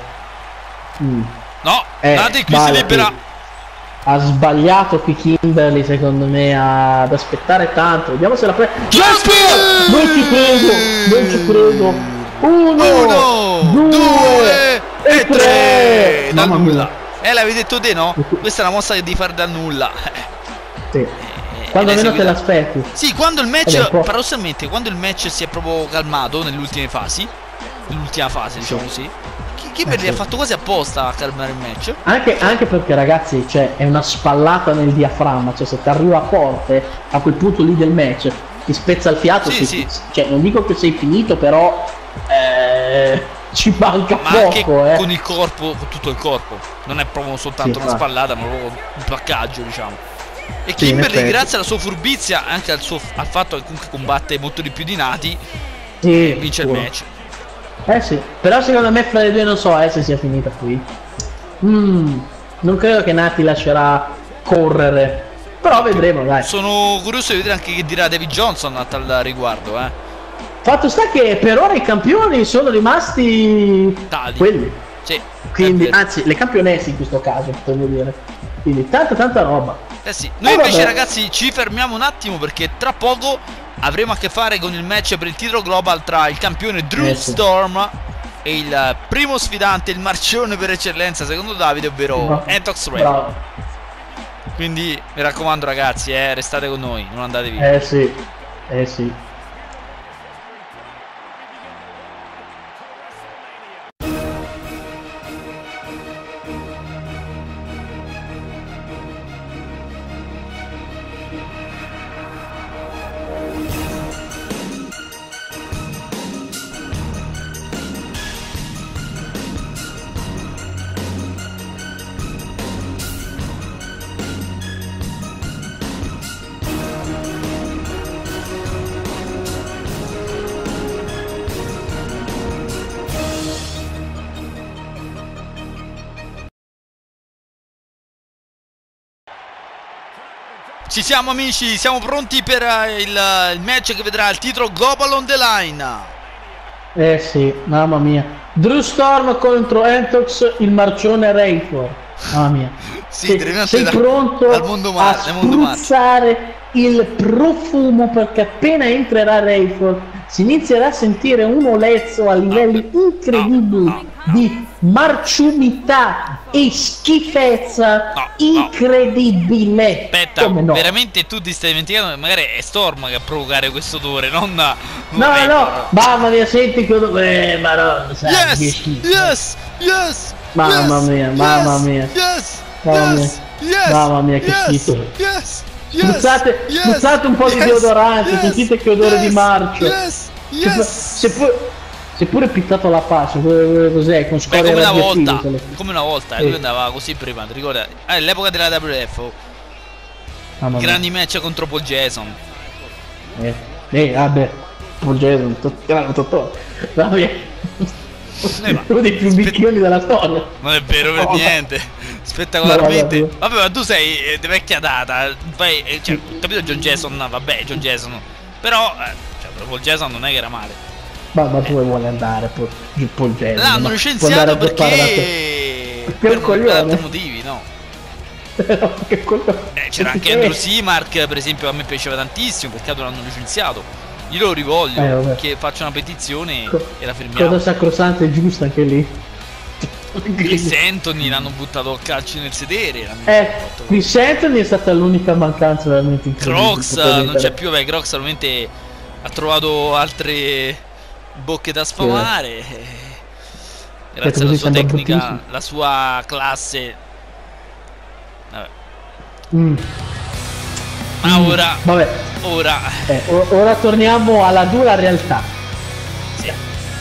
Mm. no, Eh, Nati qui si vale, libera. sì. Ha sbagliato qui Kimberly secondo me a- ad aspettare tanto. Vediamo se la prende. Jasper! Non ci credo, non ci credo. Uno, Uno, due, due e e tre. tre. Da Mamma mia. nulla. Eh, l'avevi detto te, no? Questa è una mossa che devi fare da nulla. Sì. Eh, Quando ed è meno te seguita- l'aspetti. Sì, quando il Ed è match, un po'- paradossalmente, quando il match si è proprio calmato nelle ultime fasi, nell'ultima fase, diciamo così, Ki- Kimberly Eh, ha sì. fatto quasi apposta a calmare il match. Anche, anche perché ragazzi, cioè, è una spallata nel diaframma, cioè se ti arriva forte a quel punto lì del match ti spezza il fiato, Sì, ti- sì. cioè non dico che sei finito, però eh, ci manca Ma anche poco, eh. con il corpo, con tutto il corpo. Non è proprio soltanto Sì, una infatti. spallata, ma proprio un placcaggio, diciamo. E Sì, in Kimberly, effetti. grazie alla sua furbizia, anche al, suo, al fatto che comunque combatte molto di più di Nati, Sì, vince il sicuro. match. Eh sì, però secondo me fra le due non so eh, se sia finita qui. Mm, non credo che Nati lascerà correre. Però vedremo, dai. Sono curioso di vedere anche che dirà David Johnson a tal riguardo, eh. Fatto sta che per ora i campioni sono rimasti Tali. quelli. Sì. Quindi, è vero. anzi, le campionesse in questo caso, potremmo dire. Quindi tanta tanta roba. Eh sì. Noi Eh, invece vabbè. ragazzi ci fermiamo un attimo perché tra poco avremo a che fare con il match per il titolo global tra il campione Drew Eh sì. Storm e il primo sfidante, il marcione per eccellenza secondo Davide, ovvero Bravo. Antox Ray. Bravo. Quindi mi raccomando ragazzi, eh, restate con noi, non andate via. Eh sì, eh sì. Ci siamo amici, siamo pronti per uh, il, uh, il match che vedrà il titolo global on the line. Eh sì, mamma mia. Drew Storm contro Antox, il marcione Rayford. Mamma mia. Sì, sei, derivante sei da- pronto dal mondo mar- a dal mondo marcio. spruzzare il profumo perché appena entrerà Rayford si inizierà a sentire un olezzo a livelli incredibili no, no. di marciumità e schifezza No, no. incredibile. Aspetta, Come no? veramente tu ti stai dimenticando che magari è Storm che a provocare questo odore, non, non No, Rayford. no, mamma mia, senti che odore. Eh, maronna, sai, che Yes, schifo. yes, yes. Mamma yes, mia, mamma yes, mia. Yes, Mamma yes, mia. yes, Mamma mia, che yes, schifo. Yes, Spruzzate, yes, spruzzate un po' di yes, deodorante, yes, sentite che odore yes, di marcio. Yes, Seppur- yes. Seppur, seppure pizzato la faccia, co- cos'è? Con Beh, scorie come una radioattive, volta, quelle- come una volta, eh, Sì. lui andava così prima, ti ricordi? Eh, all'epoca della W F O, Mamma mia. grandi match contro Paul Jason. Eh, eh, vabbè, Paul Jason, tot- grande dottore. Mamma mia. Eh, ma- Uno dei più bicchioni della storia. Non è vero per No. niente, spettacolarmente. No, vabbè. Vabbè, ma tu sei eh, di vecchia data, fai, eh, cioè, capito John Jason, vabbè, John Jason. Però, eh, cioè, per Paul Jason non è che era male. Ma, ma dove vuole andare Paul, Paul Jason? L'hanno Ma può licenziato andare a giocare da te. perché... Perché è un per, per coglione. altri motivi, no? No, che quello- Eh, c'era anche Eh, Andrew Seamark, per esempio, a me piaceva tantissimo, peccato l'hanno licenziato. Io lo rivoglio, Eh, vabbè. che faccio una petizione Co- e la firmiamo. Cosa sacrosanta e giusta anche lì. Chris Anthony l'hanno buttato a calci nel sedere. l'hanno Eh, fatto- Chris Anthony è stata l'unica mancanza veramente incredibile. Crocs per non mettere- c'è più, beh, Crocs ovviamente ha trovato altre bocche da sfamare. eh, Grazie così alla sua sembra tecnica, bruttissimo. la sua classe. Vabbè. Mm, Ma mm, ora, Vabbè, ora, eh, o- ora torniamo alla dura realtà. sì,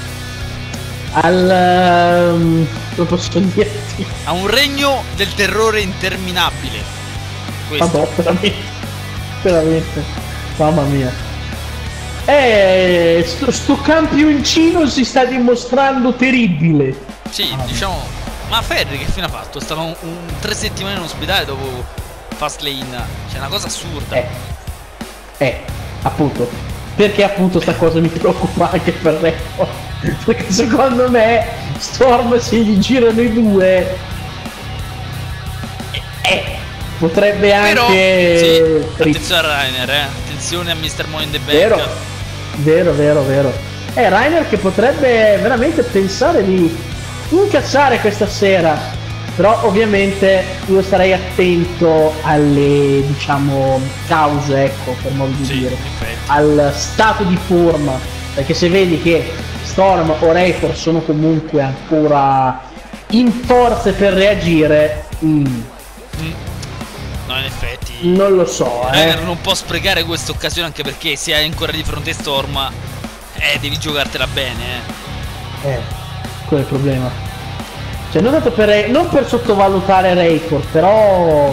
Al... ehm, come posso dirti? ha un regno del terrore interminabile. Questo. Vabbè, veramente. Veramente. Mamma mia. Eh, sto, sto campioncino si sta dimostrando terribile. Sì, Ah, diciamo. Ma Ferri che fine ha fatto? È stato un, un- tre settimane in ospedale dopo Fastlane. Cioè, una cosa assurda. Eh, eh, appunto. Perché appunto sta cosa mi preoccupa anche per Record. Perché secondo me Storm se gli girano i due eh, potrebbe Però, anche sì, attenzione a Rainer, eh. Attenzione a mister Money in the Bank. vero, vero, vero, vero. È Rainer che potrebbe veramente pensare di incassare questa sera. Però ovviamente io starei attento alle, diciamo, cause, ecco, per modo di Sì, dire, in effetti. al stato di forma, perché se vedi che Storm o Rayford sono comunque ancora in forze per reagire, mm, Mm. No, in effetti. non lo so, eh. Rainer non può sprecare questa occasione, anche perché se hai ancora di fronte Storm, eh, devi giocartela bene, eh. Eh, quello è il problema. Cioè, non tanto per, non per sottovalutare Rayford, però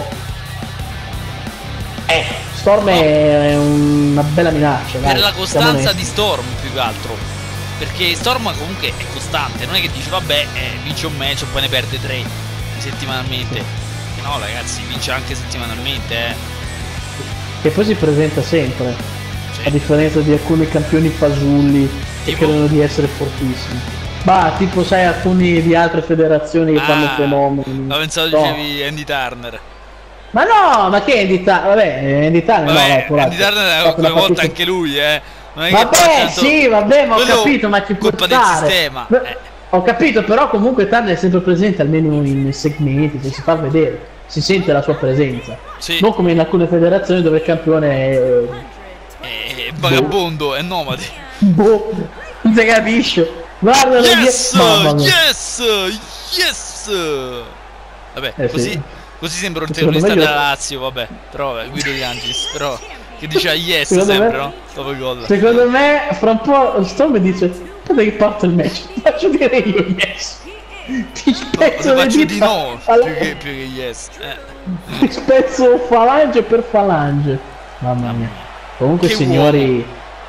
eh, Storm è una bella minaccia. Per dai, la siamo costanza onesti. di Storm, più che altro. Perché Storm comunque è costante, non è che dici vabbè eh, vince un match e poi ne perde tre settimanalmente. Sì. No ragazzi, vince anche settimanalmente, eh. Che poi si presenta sempre, sì. A differenza di alcuni campioni fasulli che credono di essere fortissimi. Ma tipo sai alcuni di altre federazioni che ah, fanno fenomeni. Ma pensavo no. dicevi Andy Turner. Ma no, ma che Andy Turner? Vabbè, Andy Turner vabbè, no, Andy Turner è una volta anche lui, eh. Non è vabbè, che sì, vabbè, ma ho capito, ma ci può colpa stare. del sistema. Eh. Ho capito, però comunque Turner è sempre presente almeno in segmenti, che si fa vedere, si sente la sua presenza. Sì. Non come in alcune federazioni dove il campione è è vagabondo, boh. È nomade. Boh, non si capisce. Guarda, yes, yes, yes. Vabbè, eh, così, sì. così sembra un terrorista della Lazio, vabbè. Però vabbè, Guido Di Angelis, però che dice yes secondo sempre, me, no? Dopo il gol. Secondo me fra un po' Storm dice aspetta che parte il match, faccio dire io yes. Ti spezzo no, le faccio dita di no alla... più, che, più che yes. Eh. Ti spezzo falange per falange. Mamma mia. Comunque che signori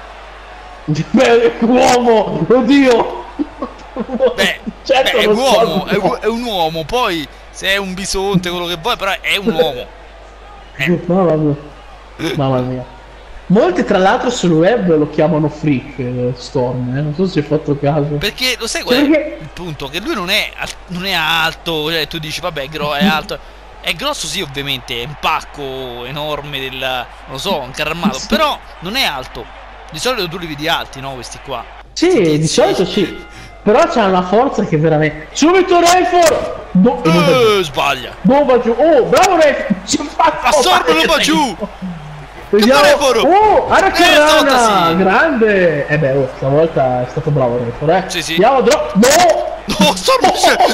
beh, uomo, oddio. Beh, certo beh è, un uomo, so, no. è un uomo, poi se è un bisonte, quello che vuoi, però è un uomo. Eh. Mamma mia. Mamma mia. Molti tra l'altro sul web lo chiamano freak eh, Storm, eh? Non so se hai fatto caso. Perché lo sai qual è perché... il punto? Che lui non è, non è alto, cioè tu dici vabbè gro è alto. È grosso sì ovviamente, è un pacco enorme del, non lo so, un carro armato, però non è alto. Di solito tu li vedi alti, no? Questi qua. Sì, questi di solito sì. Però c'ha una forza che veramente... Subito Rayford! No, eh, sbaglia. Non va giù. Oh, bravo Rayford! Assorbo non va giù! Vediamo. Oh, Aracarana! Grande! Eh beh, oh, stavolta è stato bravo Rayford, eh. Sì, sì. Andiamo, drop. No! No, Storm,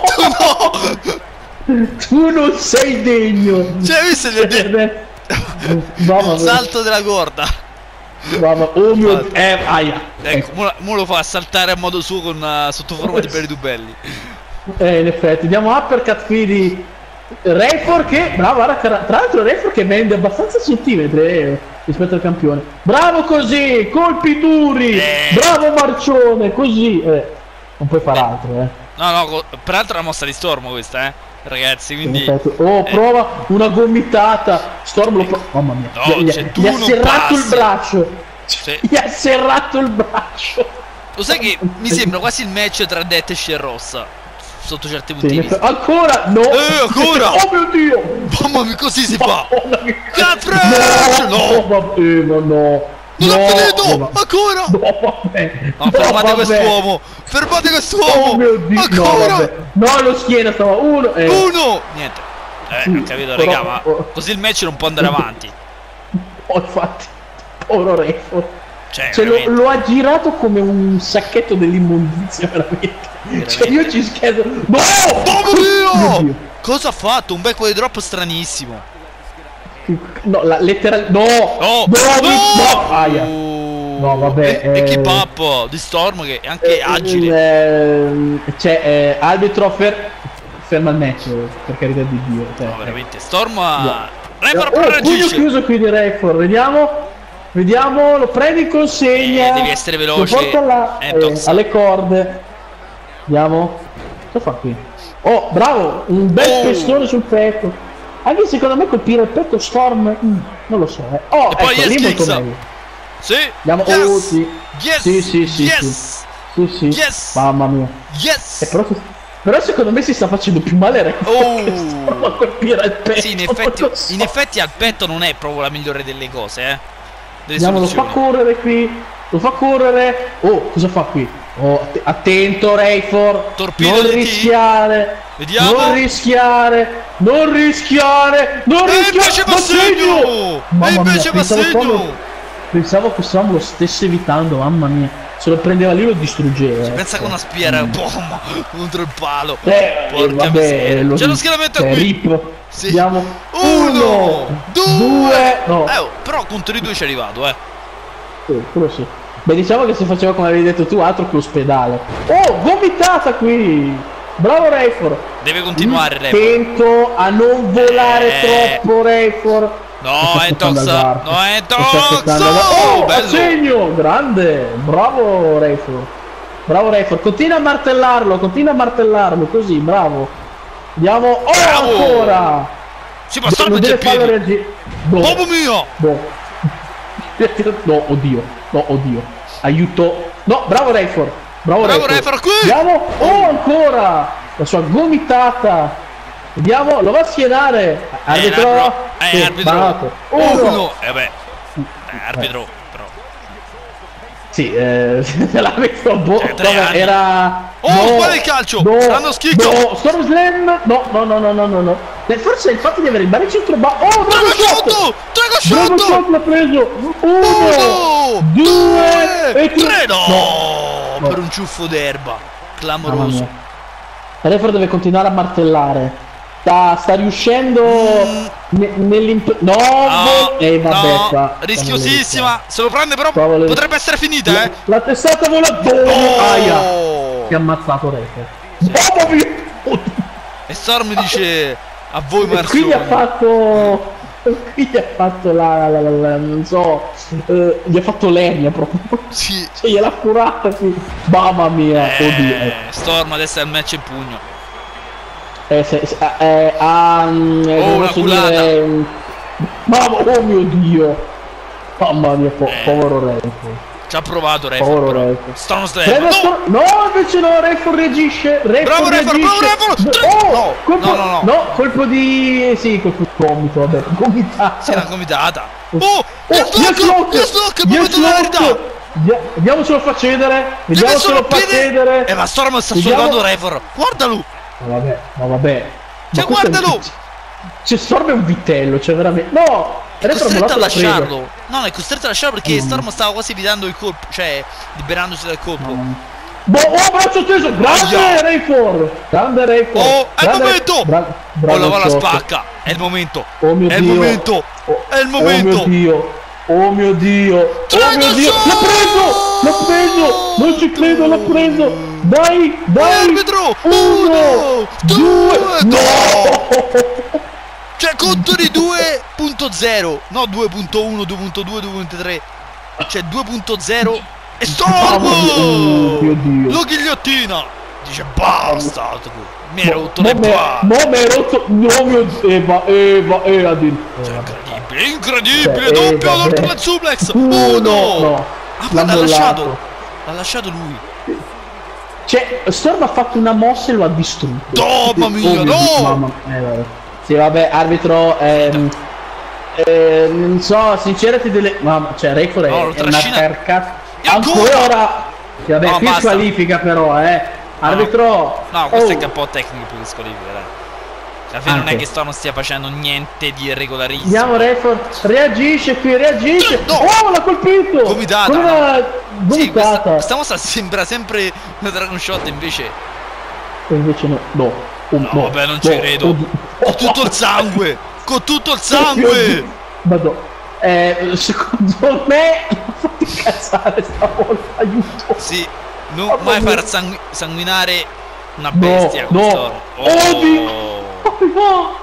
tu no! Tu non sei degno! Cioè, hai visto il no, salto della corda? Mamma, oh mio dio, eh, aia. Ecco, mo, mo lo fa saltare a modo suo con uh, sotto forma di belli dubelli. Eh, in effetti, diamo uppercut qui di Rayford che, bravo, tra l'altro Rayford che vende abbastanza centimetri eh, rispetto al campione. Bravo così, colpi duri, eh. Bravo Marcione, così, eh. Non puoi fare altro, eh. No, no, peraltro è una mossa di Storm questa, eh. Ragazzi, quindi oh, prova una gomitata. Storm lo prova. Mamma mia, no, gli, cioè, gli ha serrato passi. il braccio. Sì. Gli ha serrato il braccio. Lo sai che mi sembra quasi il match tra Death e Rossa sotto certi punti sì, di vista. Ancora no. Eh, ancora. Oh mio dio. Mamma mia, così si fa. Cazzo. No, vabbè, ma no. Non no, ho finito! no, ancora! No, vabbè. No, fermate no, quest'uomo! Fermate quest'uomo! Oh mio dio! Ancora! No, no, lo schiena stava uno e... Uno! Niente. Eh, non capito, raga, ma così il match non può andare avanti. Oh, infatti. Povero Rayford. Cioè, cioè lo, lo ha girato come un sacchetto dell'immondizia, veramente. veramente. Cioè io ci scherzo. No! Oh mio Dio! Cosa ha fatto? Un back way drop stranissimo. No, la letterale. No! Oh, no! No! No! Aia. No, vabbè. E, eh, e keep up di Storm che è anche eh, agile. Eh, cioè, eh, arbitro fer ferma il match, per carità di Dio. Cioè, no, veramente. Storm. Yeah. Rayford oh, pugno chiuso qui di Rayford. Vediamo. Vediamo, lo prendi in consegna. Eh, devi essere veloce. Lo porta là, eh, alle corde. Vediamo. Cosa fa qui? Oh, bravo! Un bel oh. pestone sul petto. Anche secondo me colpire il petto Storm, mm, non lo so. Eh. Oh, e poi ecco, lì molto meglio. Sì. Andiamo. Yes. Oh, sì. Yes. Sì, sì, sì. Yes. Sì, sì. Yes. Mamma mia. Yes. Eh, però, però secondo me si sta facendo più male oh. a colpire il petto. Sì, in effetti, so. in effetti al petto non è proprio la migliore delle cose, eh. Delle Andiamo, lo fa correre qui. Lo fa correre. Oh, cosa fa qui? Oh, att attento Rayford. Torpedo non rischiare. Vediamo. Non rischiare. Non rischiare. Non e rischiare. invece va segno. E invece va segno. Pensavo che Storm lo stesse evitando, mamma mia. Se lo prendeva lì lo distruggeva. Si eh. pensa con una spiera mm. bomba contro il palo. Eh, Porca vabbè, c'è lo schieramento qui. Rip. Sì. Andiamo. Uno, Uno due. due no. Eh, oh, però contro i due ci è arrivato, eh. Sì, quello sì. Beh, diciamo che si faceva come avevi detto tu, altro che ospedale. Oh, gomitata qui! Bravo Rayford! Deve continuare Rayford. Attento a non volare eh. troppo Rayford. No, è tox! No, è tox! Oh, bello! Segno! Grande! Bravo Rayford! bravo Rayford, continua a martellarlo, continua a martellarlo, così, bravo. Andiamo, oh Bravo! ancora! Si può stare Non a deve piedi. farlo reagire. No, Uomo mio! no. No, oddio, no, oddio. Aiuto. No, bravo Rayford. Bravo, Bravo Rayford. Rayford, qui! Andiamo, oh ancora! La sua gomitata. Vediamo, lo va a schienare. Arbitro. Eh, eh, Sì, arbitro. banato. Uno. Uno. Eh beh. Eh, arbitro, però. Sì, eh, l'ha visto boh, Cioè, tre come anni. era. Oh, sbaglia il calcio! Saranno schicco! No, Storm Slam! No, no, no, no, no, no, no. Eh, Forse il fatto di avere il baril centro ba- Oh, Dragon Dragon Shot! Shot! Dragon Dragon Shot! Shot l'ha preso! Uno! Uno! Due! Due! E tre! Tre! No! No. Per un ciuffo d'erba. Mamma Clamoroso. mia. Rayford deve continuare a martellare. Sta, sta riuscendo ne- nell'imp... No! No, E vabbè, no, qua. rischiosissima. Se lo prende però Qua volevo- potrebbe essere finita, La, eh. la testata vola. Oh! Aia! Ti ha ammazzato Rayford. Mamma mia! Oddio. E Storm dice a voi E qui gli ha Marzioni. fatto. Qui gli ha fatto la. la, la, la non so. eh, gli ha fatto legna proprio. Sì. Cioè gliel'ha curata qui. Mamma mia, oddio. Eh, Storm adesso è il match in pugno. Eh, se, se, eh, ah, mm, eh, Oh, come una posso culata. dire, mm, mamma, oh mio dio. Mamma mia, po- Eh. povero Rayford. Ci ha provato Povero Rayford però. Rayford. Storm Slam. Prende No! Stor- no, invece no, Rayford reagisce. Rayford Bravo Rayford, bravo reagisce. Rayford! Oh, No, colpo, no, no, no. colpo di. Sì, colpo di gomito, vabbè, gomitata. Si era gomitata. Oh! Oh, Yes lock! Yes lock! Il momento della verità! Via- Vediamo se lo fa cedere. Gli Vediamo ha se messo lo il fa piede. cedere. Eh, ma Storm sta Vediamo- soldando Rayford. Guardalo! Ma vabbè, ma vabbè. Ma Cioè, questo è un- guardalo! C'è Storm è un vitello, cioè veramente. No! È Rayford costretto a non l'ha preso. lasciarlo. No, no, è costretto a lasciarlo perché Mm. Storm stava quasi evitando il colpo. Cioè, liberandosi dal colpo. Boh, oh, braccio teso, grande Aia. Rayford! Grande Rayford! Oh, è il Grande- momento! Bra- Oh, bravo la palla Shot. spacca. È il momento. Oh mio È il Dio. momento. Oh, È il momento. Oh mio Dio! Oh mio Dio! Oh Dragon mio Dio! Shot! L'ha preso! L'ha preso! Non ci credo, l'ha preso! Dai! Dai! Arbitro! Uno! Uno! Due! No! No! Cioè, conto di due punto zero. No, due punto uno, due punto due, due punto tre. Cioè, due punto zero. E Mamma mia, oh Storm! mio Dio! Lo ghigliottina. Dice, basta. Mi hai rotto Mo le me- palle. mo mi hai rotto. No mio Dio! Eva, Eva, Eva, addirittura. Incredibile, incredibile, Eh, doppio vabbè. Northland Suplex. Uno, Uno. no. Ah, L'ha ma l'ha mollato. lasciato. L'ha lasciato lui. Cioè, Storm ha fatto una mossa e lo ha distrutto. Mamma mia, Oh mio no! Dio, mamma- eh, vabbè. Sì, vabbè, arbitro, ehm, eh, non so, sincerati delle. Mamma, cioè, Rayford è, No, lo è una trascina. carcazza. E ancora! Ancora! Sì, vabbè, No, qui basta. squalifica però, eh. Arbitro. No, questo oh, è che è un po' tecnico più che squalifica, dai. Alla fine non è Anche. che Storm stia facendo niente di irregolarissimo. Andiamo Rayford, reagisce qui, reagisce. No. Oh, l'ha colpito! Gomitata, Come no. l'ha Sì, questa, gomitata. questa mossa sembra sempre una Dragon Shot, invece. E invece no, no. Oh, No, vabbè, non ci no, credo. oddio. Con tutto il sangue! Con tutto il Mio sangue! Dio. Madò. Eh, secondo me l'ha fatto incazzare stavolta, aiuto. Sì, non Mamma mai mia. far sangu- sanguinare una No, bestia con no. Storm. Oddio. Oh. No!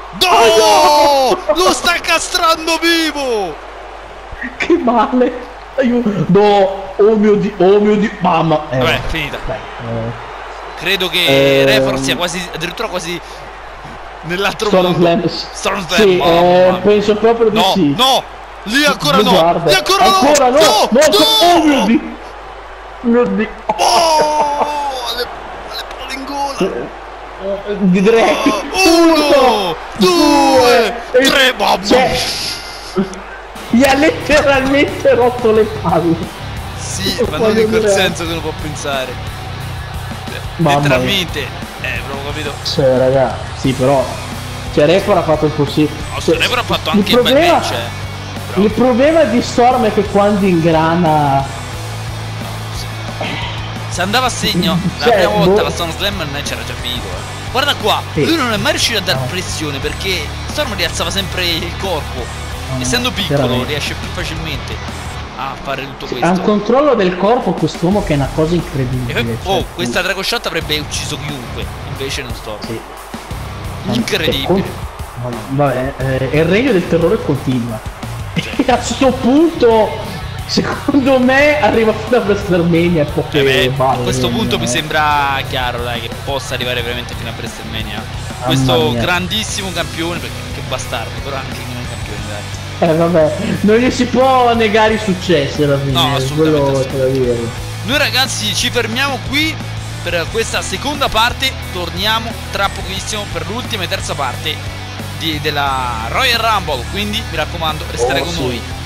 No! Lo sta castrando vivo! Che male! Aiuto! No! Oh mio dio! Oh mio dio! Mamma! Eh, Vabbè, finita. dai, eh. Credo che Ehm. Rayford sia quasi, addirittura quasi nell'altro Storm mondo. Slam. Storm Slam, Sì, mamma eh, mia. penso proprio di No, sì. no! Lì ancora Ma no! guarda. Lì ancora, Ancora no! no! No! No! Oh mio dio! Mio dio! Oh! Le, le palle in gola! Direi Uno, due, tre, mamma cioè, gli ha letteralmente rotto le palle. Sì, Non ma non voglio in quel dire. senso che uno può pensare. Mamma mia. Letteralmente, eh, proprio capito. Cioè, raga, sì, però. Cioè, Rayford ha fatto il possibile. No, Cioè, Rayford ha fatto il anche il bel problema- match, eh. Il problema di Storm è che quando ingrana. Se andava a segno, la Cioè, prima volta boh. la Storm Slam non c'era già figo, eh. Guarda qua, Sì. lui non è mai riuscito a dare No. pressione perché Storm rialzava sempre il corpo. No, Essendo piccolo veramente. riesce più facilmente a fare tutto Ha un questo. controllo del corpo quest'uomo che è una cosa incredibile. E poi- cioè, oh, questa Dragon Shot avrebbe ucciso chiunque, invece non Storm. Sì. Incredibile. Cioè, con- Vabbè, eh, è il regno del terrore continua. E a questo punto secondo me arriva fino a WrestleMania poche Eh beh, a balle, questo punto eh. mi sembra chiaro, dai, che possa arrivare veramente fino a WrestleMania. Mamma Questo mia. grandissimo campione, perché che bastardo, però anche un campione, dai. Eh vabbè, non gli si può negare i successi alla fine, No, eh, assolutamente, quello c'è da dire. Noi ragazzi ci fermiamo qui per questa seconda parte, torniamo tra pochissimo per l'ultima e terza parte di- della Royal Rumble, quindi mi raccomando restate Oh, con sì. noi.